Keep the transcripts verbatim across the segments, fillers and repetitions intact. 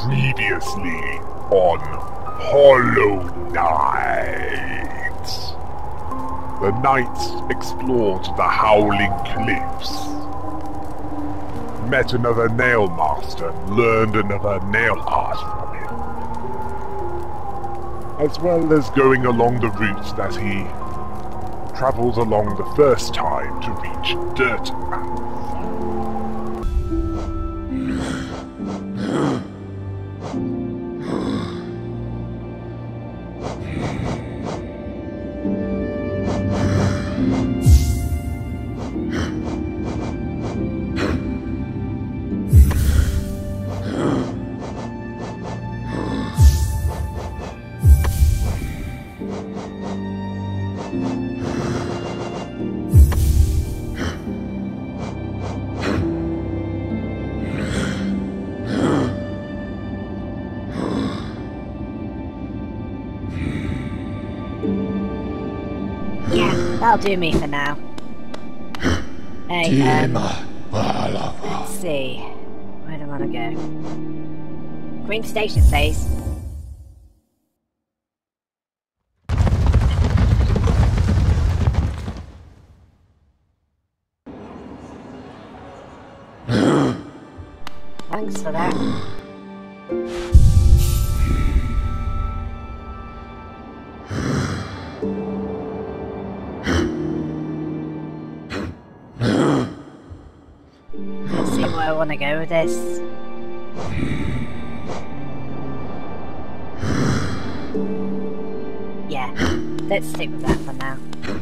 Previously on Hollow Knight. The knights explored the Howling Cliffs, met another nail master, learned another nail art from him, as well as going along the route that he travelled along the first time to reach Dirtmouth. That'll do me for now. Hey, um, let's see. Where do I want to go? Green Station, please. Thanks for that. I want to go with this. Yeah, let's stick with that for now.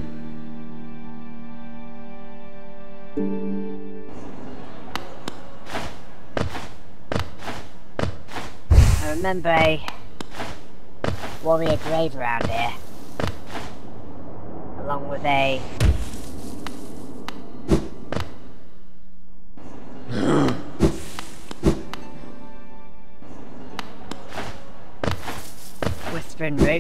I remember a warrior grave around here, along with a whispering root.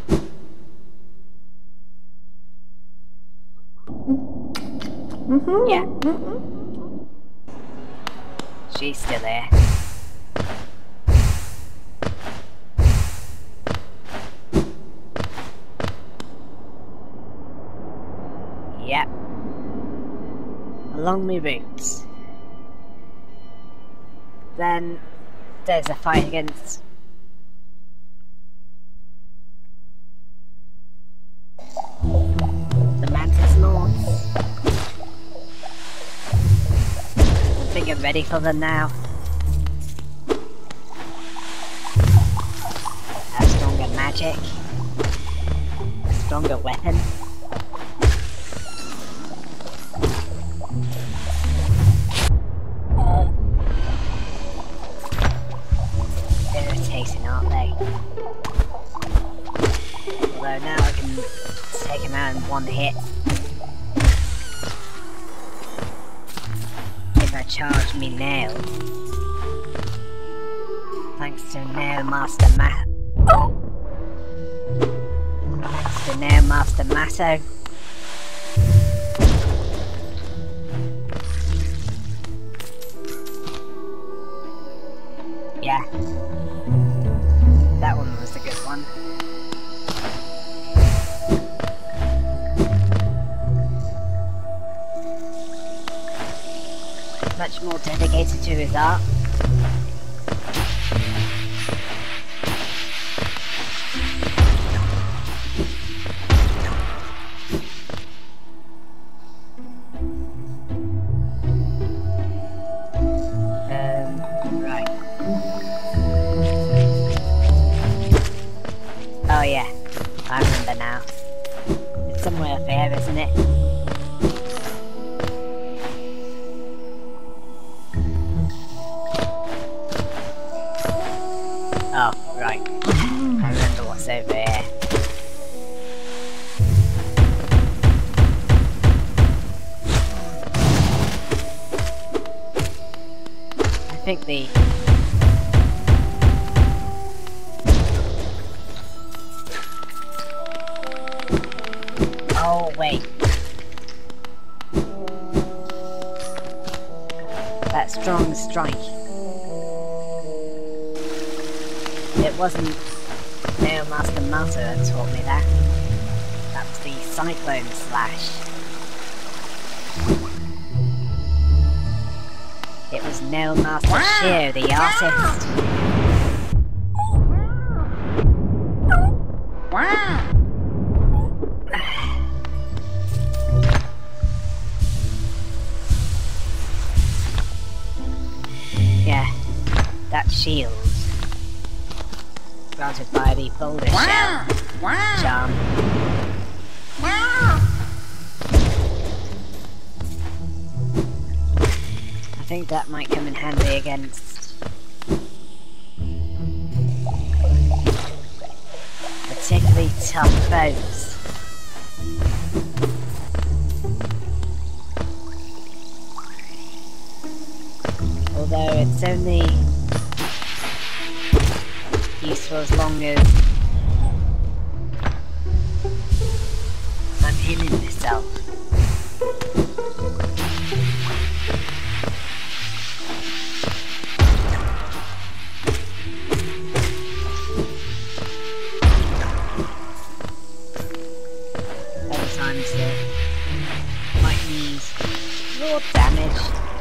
Mm-hmm. Yeah. Mm-hmm. She's still there. Yep. Along my route. Then there's a fight against the Mantis Lords. I think I'm ready for them now. A stronger magic. A stronger weapon. Irritating, aren't they? Although now I can take him out in one hit. If I charge me nails. Thanks to Nail Master Ma- oh. Thanks to Nail Master Matto. Yeah. That one was a good one. Much more dedicated to his art. Um, right. Oh yeah, I remember now. It's somewhere up here, isn't it? Oh, right. I remember what's over here. I think the... Oh, wait. That strong strike. It wasn't Nailmaster Matter that taught me that. That was the Cyclone Slash. It was Nailmaster Shear, the artist. Yeah, that shield. Granted by the Boulder Shell charm. I think that might come in handy against particularly tough foes. Although it's only useful as long as I'm healing myself. Other times that might need raw damage.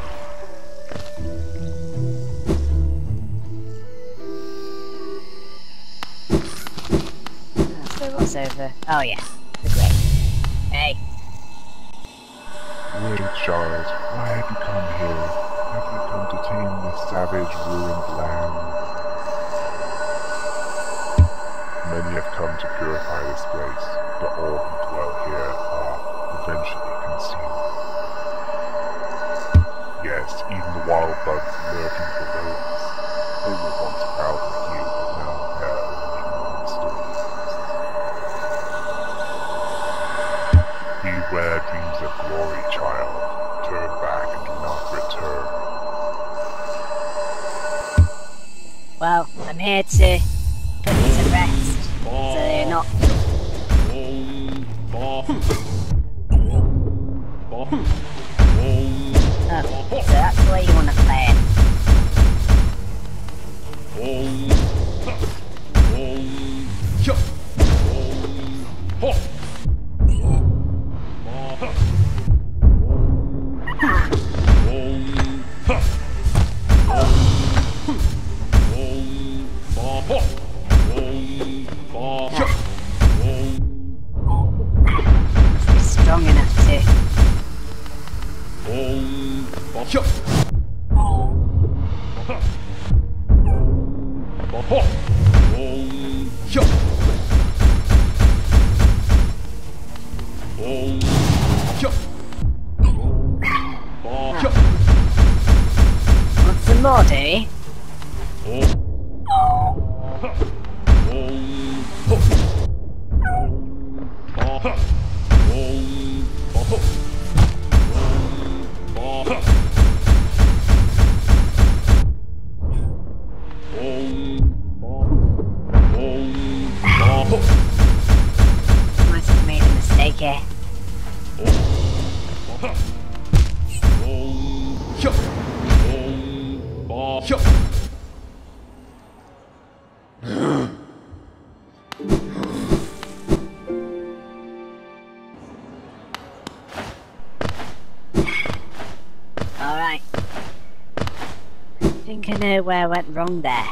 What's over? Oh yeah, the grave. Hey. Wait, Charles, why have you come here? Have you come to tame this savage, ruined land? Many have come to purify this place, but all who dwell here are eventually consumed. Yes, even the wild bugs lurking below us. They were once proud of you, but now they're only monsters. Beware dreams of glory, child. Turn back and do not return. Well, I'm here to put you to rest, so you're not... Oh, so that's the way you want to play it. Strong enough to. Want some more, do you? Must have made a mistake here. Alright. I think I know where I went wrong there.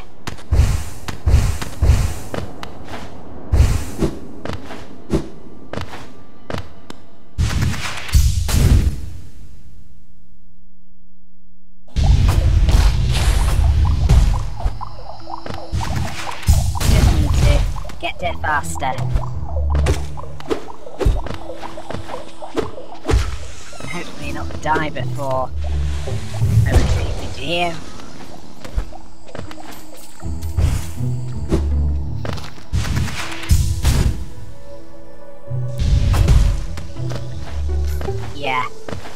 Get there faster. And hopefully not die before I retreat into here. Yeah.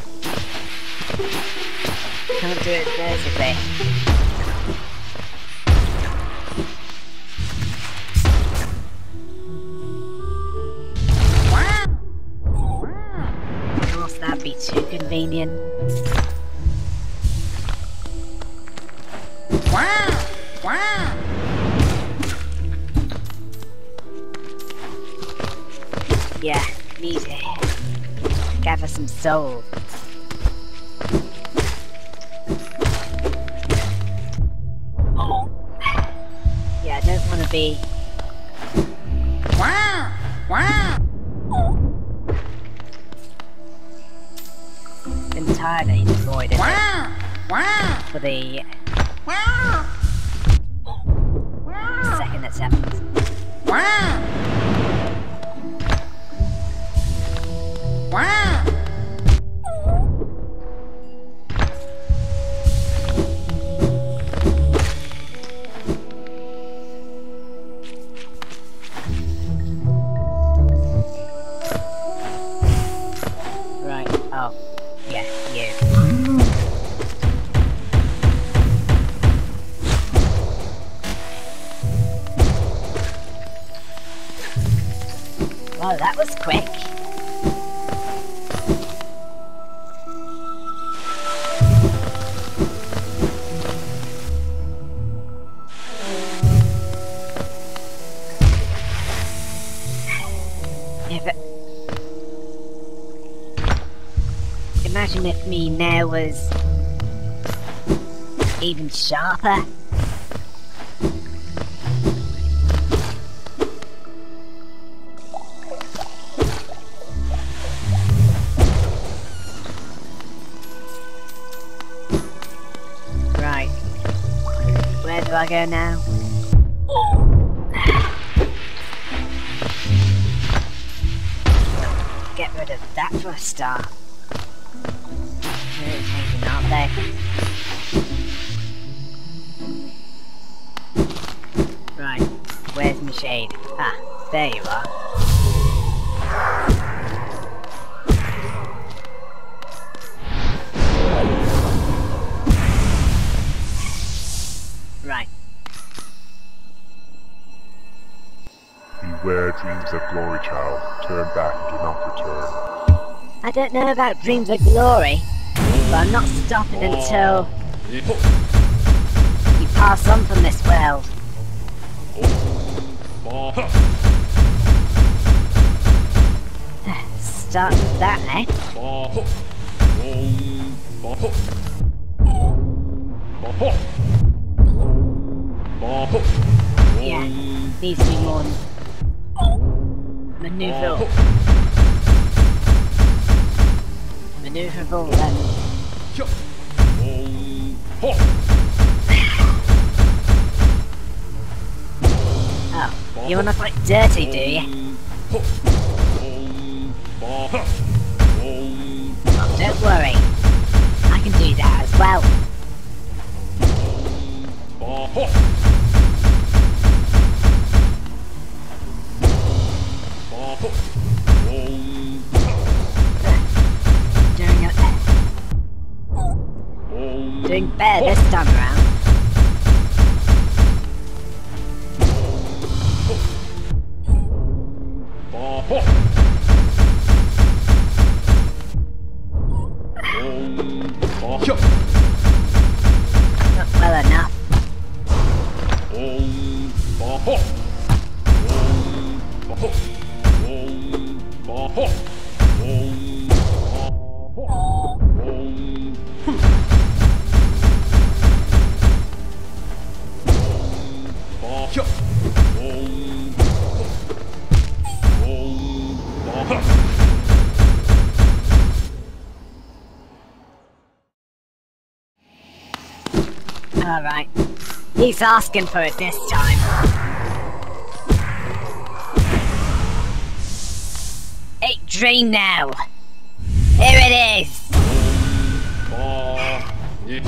Can't do it vertically. That'd be too convenient. Yeah, need to gather some soul. Yeah, I don't want to be... Wow! Wow! Entirely devoid of wow! It. Wow! For the... Wow! Second attempt. Wow! Wow! Right, oh. Yeah, you. Well, that was quick. If it... Imagine if me now was even sharper. Right. Where do I go now? Get rid of that for a start. Really changing, aren't they? Right, where's my shade? Ah, there you are. Right. Beware dreams of glory, child. Turn back and do not return. I don't know about dreams of glory, but I'm not stopping until you pass on from this world. Start with that, eh? Yeah, needs to be more maneuverable. Maneuverable then. Oh, you wanna fight dirty, do you? Oh, don't worry. I can do that as well. Doing it. Doing better this time around. Not well enough. Alright. He's asking for it this time. Eight dream now. Here it is. Alright.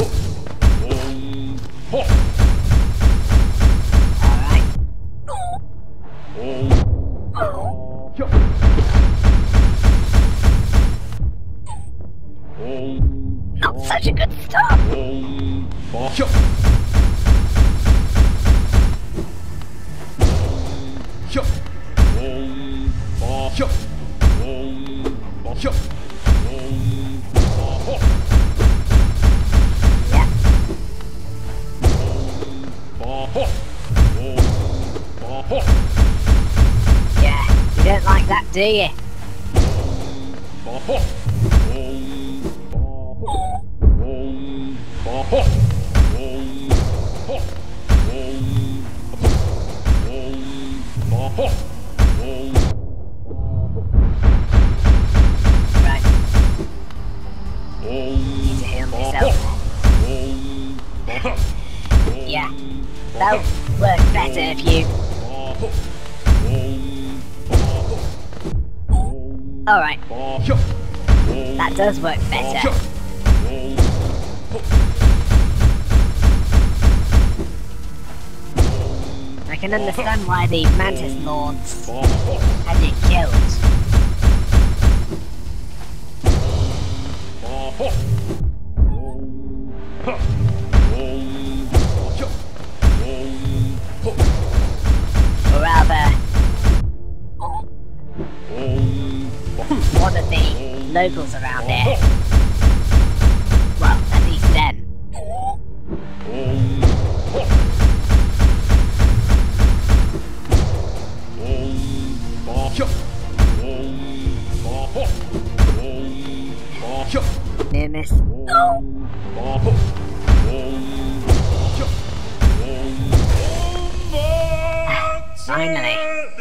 Not such a good start. Yeah, you don't like that, do you? Right. Need to heal myself. Yeah. That'll work better if you... Alright. That does work better. I can understand why the Mantis Lords had you killed. Or rather, one of the locals around here. Well, at least them. Near miss. Finally.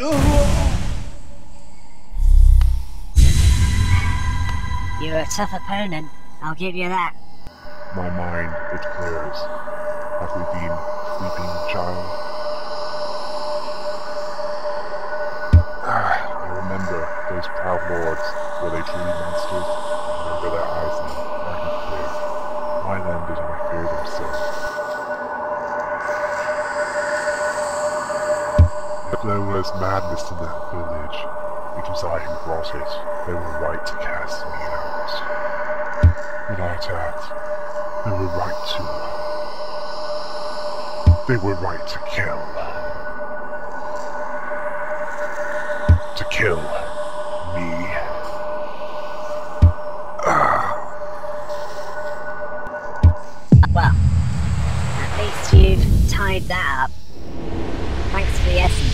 You're a tough opponent, I'll give you that. My mind, it clears. Have we been sleeping, child? Ah, I remember those proud lords. Were they truly monsters? I remember their eyes now, bright and clear. Why then did I fear them so? If there was madness in that village, it was I who brought it. They were right to cast me out. Without that, they were right to. They were right to kill. To kill me. Ah. Well, at least you've tied that up. Thanks for the essence.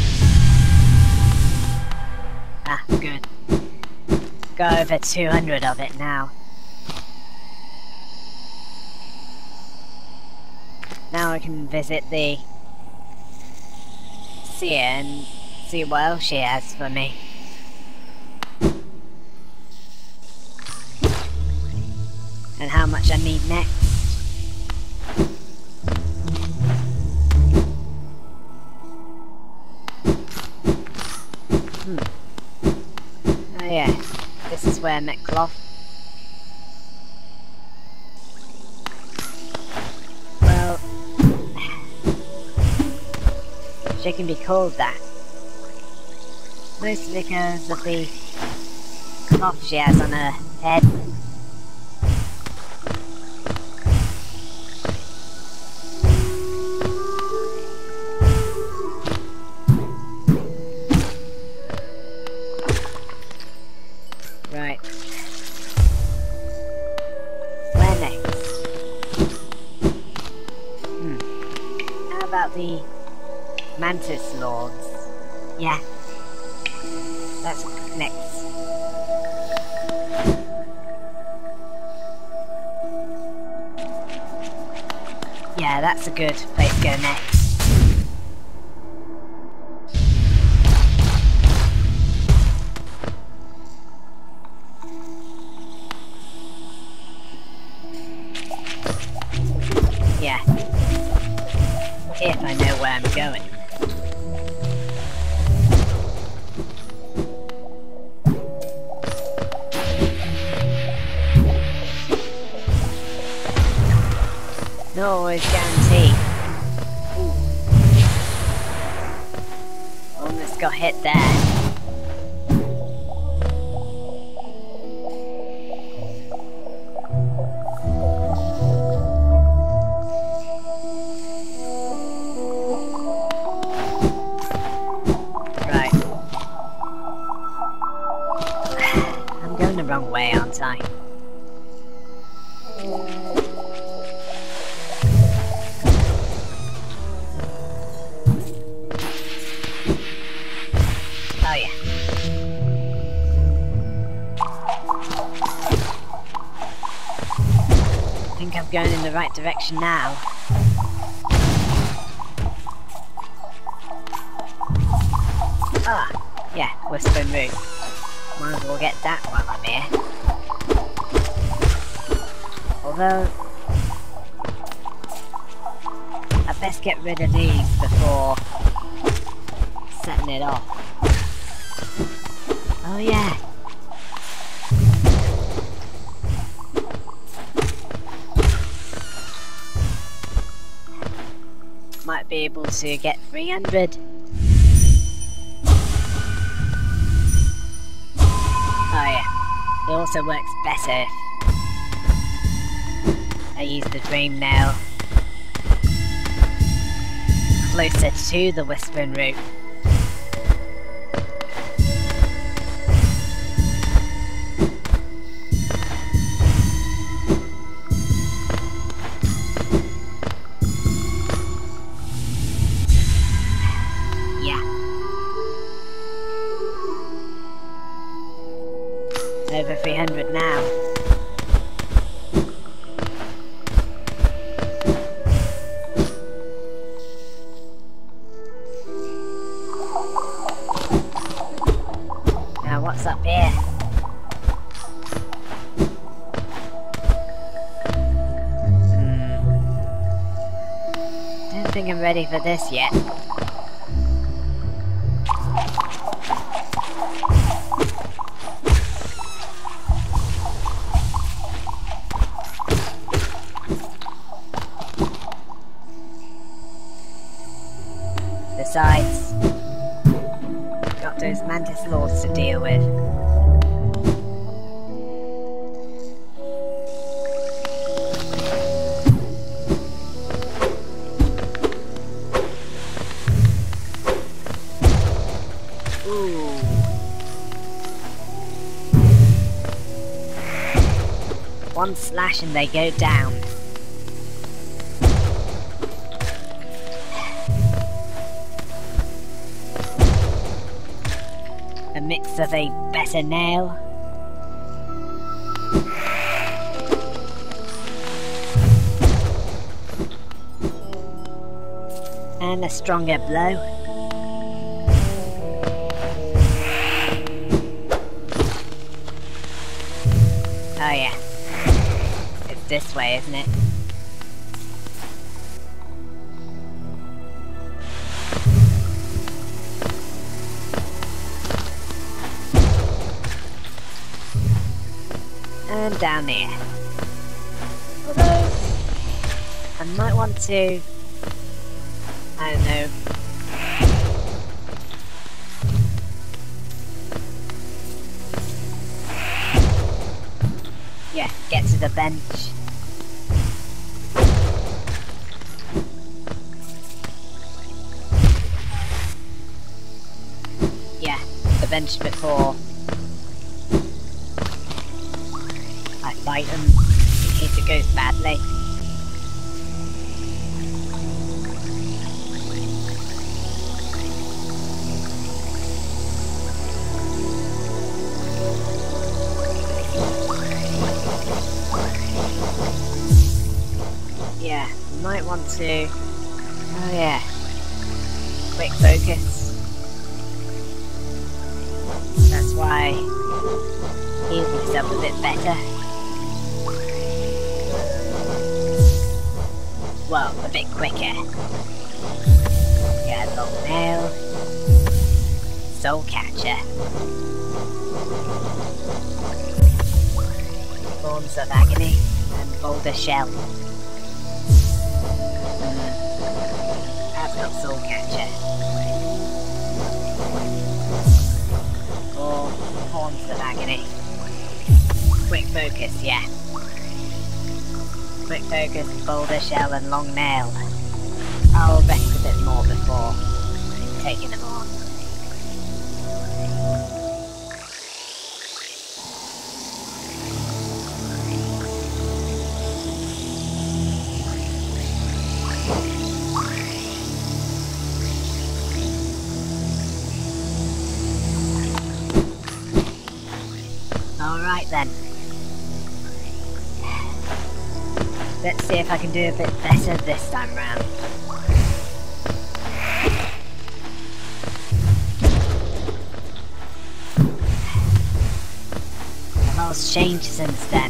Ah, good. Got over two hundred of it now. Now I can visit the Seer and see what else she has for me. And how much I need next. Hmm. Oh yeah, this is where I met Cloth. Well, she can be called that. Mostly because of the cloth she has on her head. Right. Where next? Hmm. How about the Mantis Lords? Yeah. That's next. Yeah, that's a good place to go next. Yeah. If I know where I'm going. No always guarantee. Ooh. Almost got hit there. Right. I'm going the wrong way, aren't I? Oh yeah. right direction now. Ah, yeah, Whispering Root. Might as well get that while I'm here. Although, I best get rid of these before setting it off. Oh yeah. Might be able to get three hundred. Oh yeah. It also works better if I use the Dream Nail closer to the Whispering Root. Over three hundred now. Now what's up here? Hmm. Don't think I'm ready for this yet. Besides, got those Mantis Lords to deal with. Ooh. One slash and they go down. A mix of a better nail and a stronger blow. Oh yeah, it's this way, isn't it? And down here. Although, I might want to, I don't know, yeah, get to the bench. Yeah, the bench before I fight them in case it goes badly. Yeah, might want to. Oh yeah. Quick focus. That's why heals himself a bit better. Well, a bit quicker. Yeah, long nail. Soul Catcher. Thorns of Agony and Boulder Shell. That's not Soul Catcher. Or Horns of Agony. Quick focus, yeah. Quick focus, Boulder Shell and Long Nail. I'll rest a bit more before taking them on. Alright then. Let's see if I can do a bit better this time round. A lot's changed since then.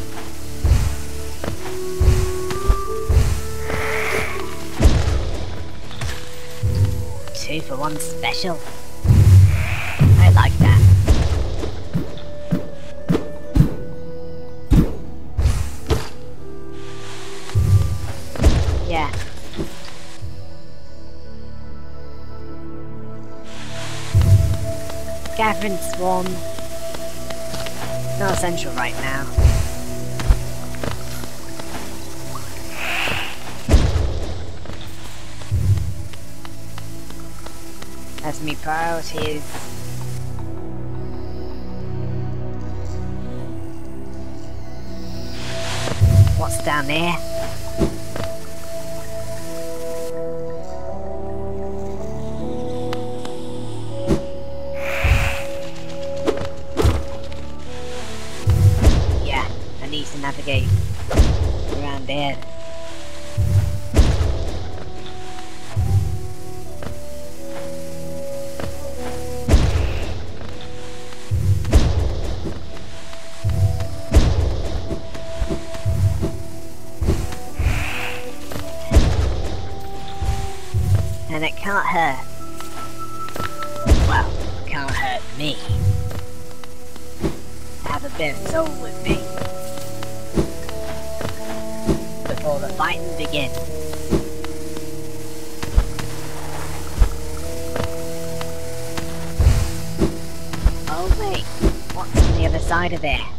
Two for one special. I like that. Yeah. Gathering Swarm. Not essential right now. As me priorities. What's down there? Yeah, I need to navigate around there. And it can't hurt. Well, it can't hurt me. I have a bit of soul with me. Before the fighting begins. Oh wait, what's on the other side of there?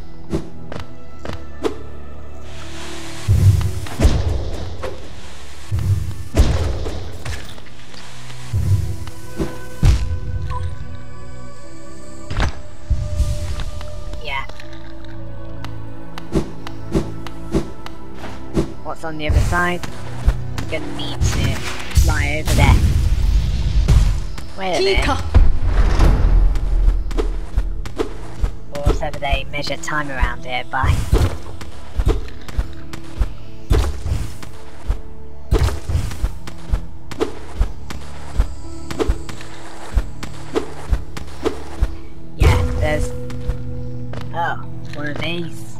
What's on the other side? I'm gonna need to fly over there. Wait a minute. Or whatever they measure time around here by. Yeah, there's... Oh, one of these.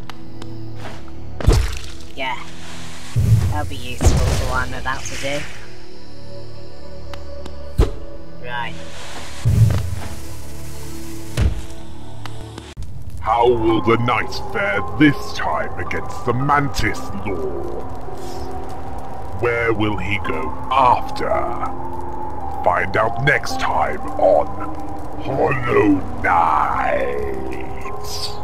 Yeah. That'll be useful for what I'm about to do. Right. How will the knight fare this time against the Mantis Lords? Where will he go after? Find out next time on Hollow Knight.